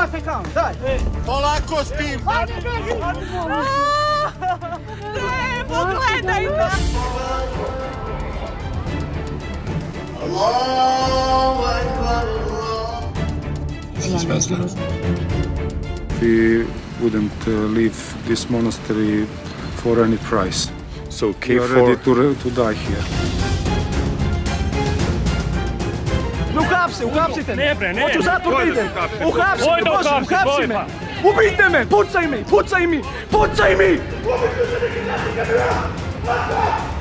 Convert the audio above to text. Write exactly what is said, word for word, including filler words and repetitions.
se kam, daj! Polako spim! Hajde, beži! Ne, pogledaj me! We wouldn't uh, leave this monastery for any price. So We are K ready four. to, to die here. Uhapsi, uhapsite me! Ne bre, ne! Hoću zato da idem! Uhapsi me, Boj da Bože, uhapsi, uhapsi boj me! pa! Ubijte me! Pucaj mi! Pucaj mi! Pucaj mi!